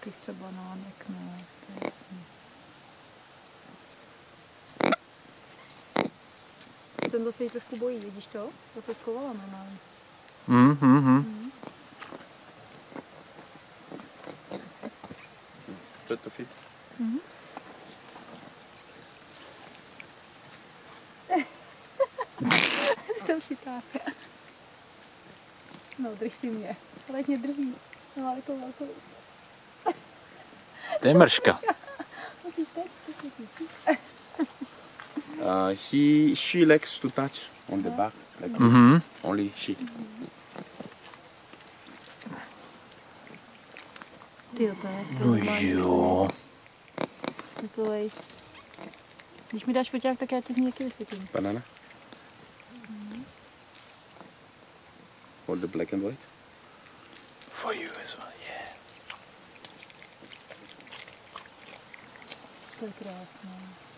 taky chce banánek, no, to je jasný. Ten zase ji trošku bojí, vidíš to? Zase skovala normálně. To je to fit. Si to přitáhne. No, drž si mě. Ale jak mě drží. No, ale to velkou. To je mrška. Musíš teď? Musíš. She likes to touch on the back, like only she. Tyjo, to je No jo. takovej. Když mi dáš foťák, tak já ti z ní taky vyfotím. Banana. All the black and white. For you as well, yeah. To je krásné.